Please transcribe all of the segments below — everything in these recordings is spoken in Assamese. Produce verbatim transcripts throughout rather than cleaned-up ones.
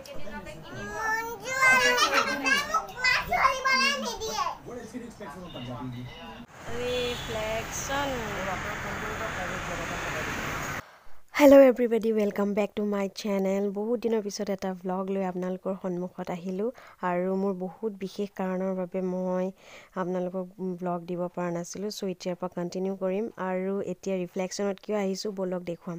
Reflection. Hello everybody, welcome back to my channel. বহুত দিনৰ পিছত এটা vlog লৈ আপোনালোকৰ সন্মুখত আহিলো আৰু মোৰ বহুত বিশেষ কাৰণৰ বাবে মই আপোনালোকক vlog দিব পৰা নাছিলো সো এতিয়াৰ পৰা কন্টিনিউ কৰিম আৰু এতিয়া ৰিফ্লেকশনত কিয় আহিছো বলক দেখুৱাম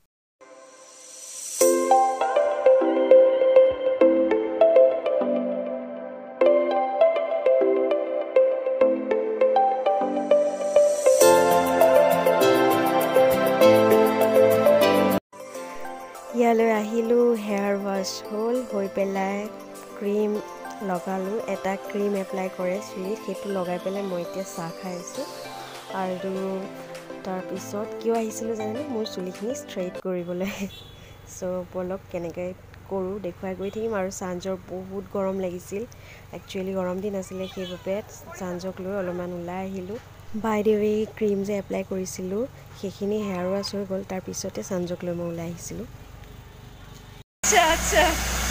ইয়ালৈ আহিলো হেয়াৰ ওয়াশ হল হৈ পেলাই ক্ৰীম লগালো এটা ক্ৰীম এপ্লাই কৰে চুলিত হেতু লগাই পেলাই মই এতিয়া চাহ খাই আছো আৰু তাৰ পিছত কিয় আহিছিলো জানেনে মোৰ চুলিখিনি ষ্ট্ৰেইট কৰিবলৈ সো বলক কেনেকৈ কৰো দেখুৱাই গৈ থাকিম আৰু সাঞ্জৰ বহুত গৰম লাগিছিল একচুয়ালি গৰম দিন আছিল সেইবাবে সাঞ্জক লৈ অলপমান ওলাই আহিলো বাই দ্য ৱে ক্ৰীম যে এপ্লাই কৰিছিলো সেইখিনি হেয়াৰ ওয়াশ হৈ গল তাৰ পিছতে সাঞ্জক লৈ মই ওলাই আহিছিলো अच्छा अच्छा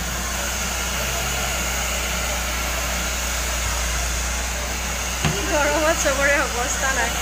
गरमत सबरे अवस्था নাই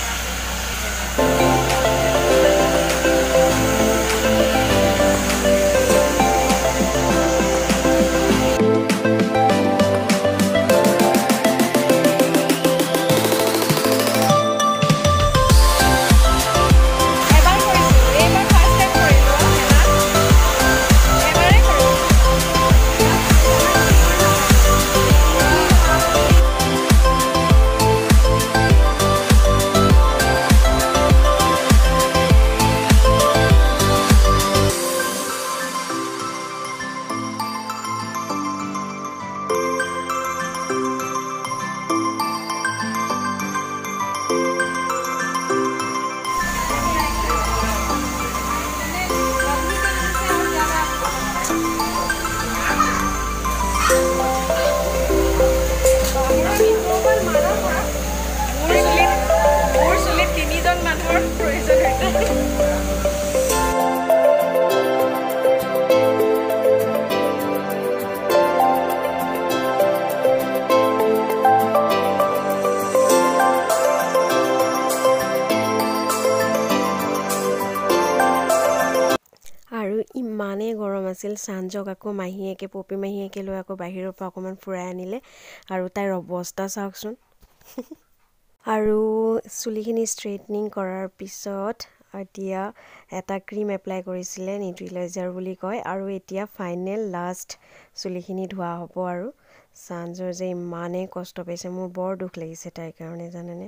ইমানে গৰম আছিল সাঞ্জক আকৌ মাহিয়েকে পপি মাহিয়েকে লৈ আকৌ বাহিৰৰ পৰা অকমান ফুৰাই আনিলে আৰু তাইৰ অৱস্থা চাওকচোন আৰু চুলিখিনি ষ্ট্ৰেটনিং কৰাৰ পিছত এতিয়া এটা ক্ৰীম এপ্লাই কৰিছিলে নিউট্ৰিলাইজাৰ বুলি কয় আৰু এতিয়া ফাইনেল লাষ্ট চুলিখিনি ধোৱা হ'ব আৰু সাঞ্জৰ যে ইমানে কষ্ট পাইছে মোৰ বৰ দুখ লাগিছে তাইৰ কাৰণে জানেনে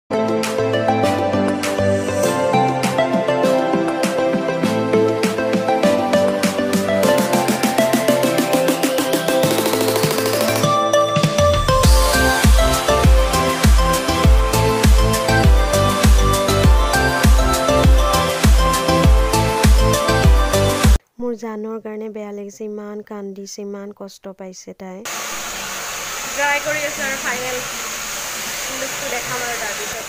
মোৰ জানৰ কাৰণে বেয়া লাগিছে ইমান কান্দিছে ইমান কষ্ট পাইছে তাই ট্রাই কৰি আছে আৰু ফাইনাল লুকটো দেখাম আৰু তাৰ পিছত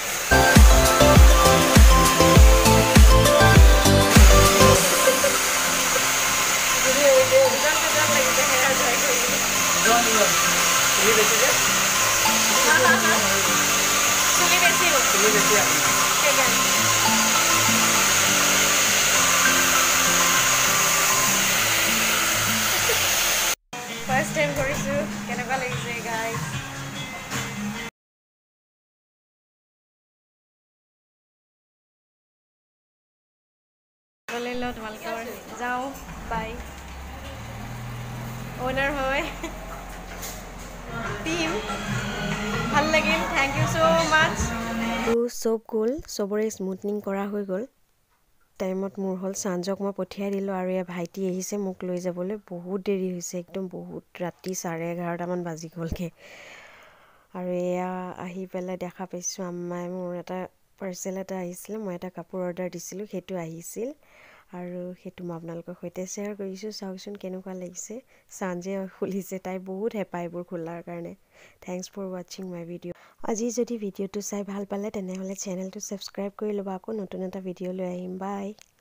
ভিডিও ভিডিও গান গান লাগিছে হেয়ার ট্রাই কৰি জন জন চুলি বেছি যে হা হা হা চুলি বেছি চুলি বেছি কেগান First time কৰিছো কেনেকুৱা লাগিছে গাইস বলে লো তোমালোকৰ যাও বাই ওনাৰ হয় টিম ভাল লাগিল থ্যাংক ইউ সো মাচ তো সব গল সবৰে স্মুথনিং কৰা হৈ গল টাইমত মোৰ হল সাঞ্জক মই পঠিয়াই দিলো আৰু এ ভাইটি আহিছে মোক লৈ যাবলৈ বহুত দেৰি হৈছে একদম বহুত ৰাতি চাৰে এঘাৰটা মান বাজি গলকে আৰু এয়া আহি পেলাই দেখা পাইছো আম্মাই মোৰ এটা পাৰ্সেল এটা আহিছিল মই এটা কাপোৰ অৰ্ডাৰ দিছিলো হেতু আহিছিল আৰু হেতু মই আপোনালোকৰ সৈতে শেয়াৰ কৰিছো চাওকচোন কেনেকুৱা লাগিছে সাঞ্জে খুলিছে তাই বহুত হেপাইবোৰ খোলাৰ কাৰণে thanks for watching my video আজি যদি ভিডিওটো চাই ভাল পালে তেনেহলে চেনেলটো সাবস্ক্ৰাইব কৰি লবা আকৌ নতুন এটা ভিডিও লৈ আহিম বাই